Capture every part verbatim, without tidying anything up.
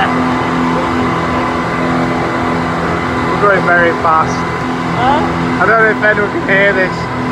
We're going very fast. Huh? I don't know if anyone can hear this.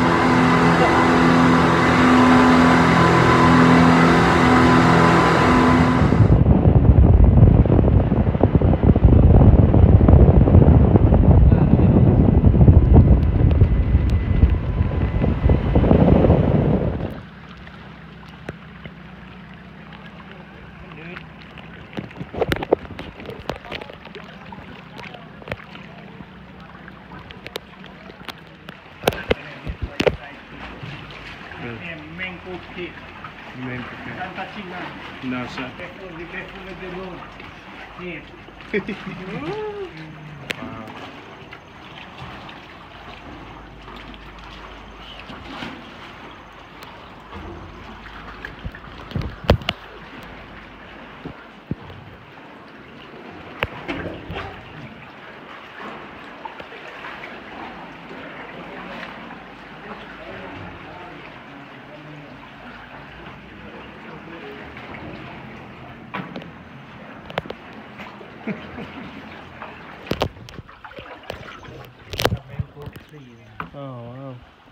No, sir. Wow. Oh wow.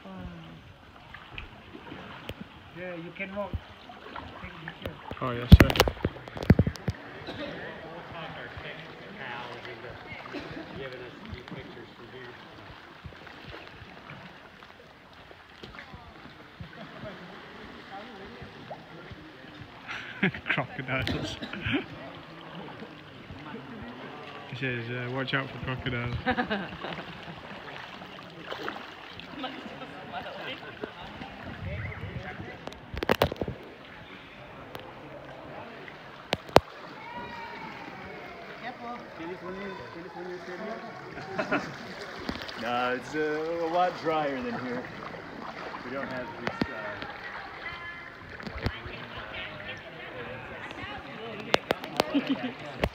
Yeah, you can walk. Oh yes, sir. Crocodiles. He says, uh, watch out for crocodiles. No, it's uh, a lot drier than here. We don't have this. Uh,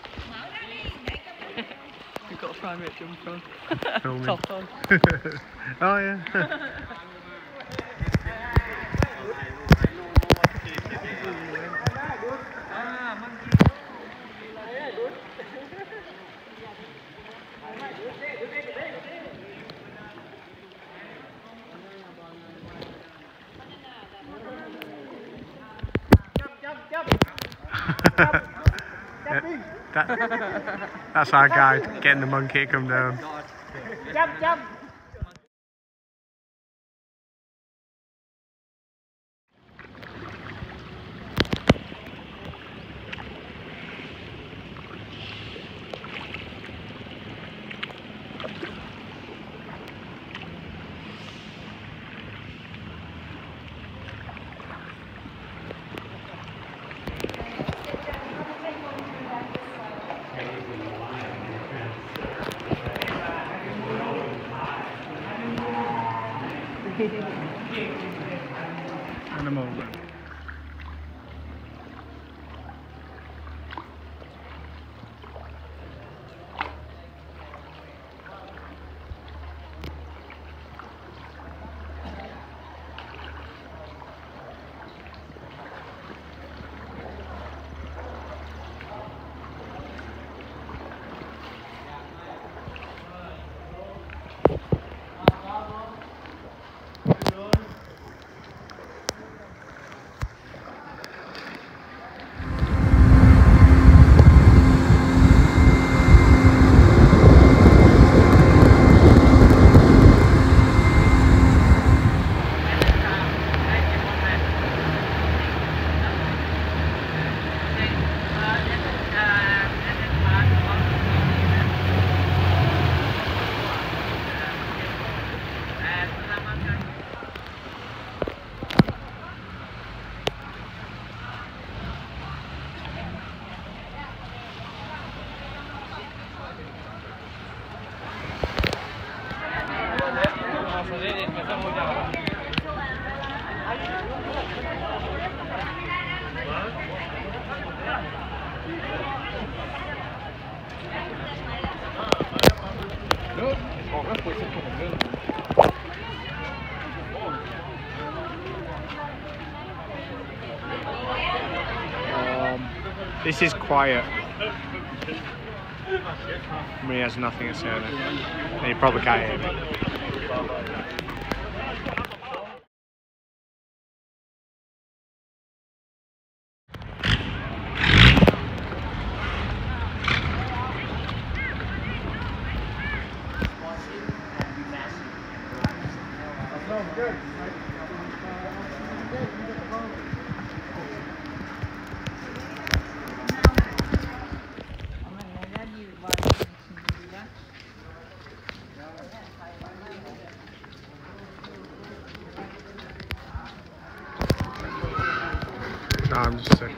You've got a private jump on. Filming. Top on. Oh yeah. Yeah, that, that's our guide getting the monkey to come down. Jump, jump. Animal run. Um, this is quiet. I mean, he has nothing to say on it. And he probably can't hear me. No, I'm just sick.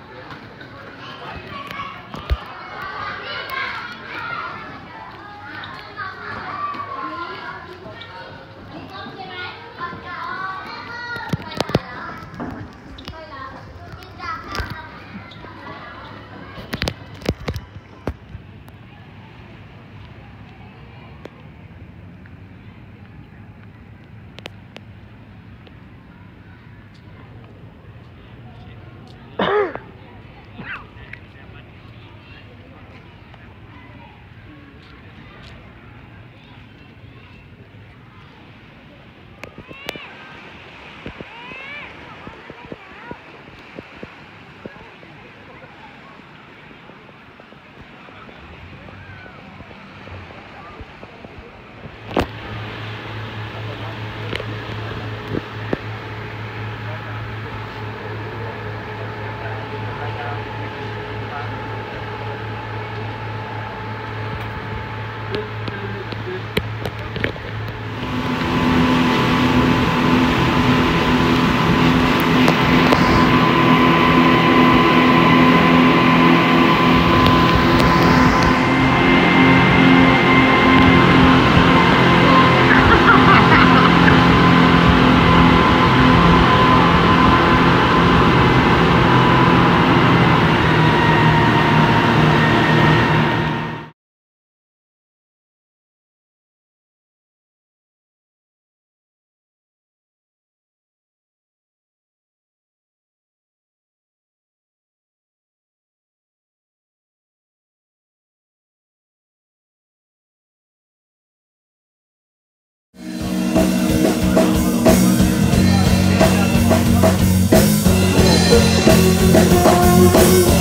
We'll be right back.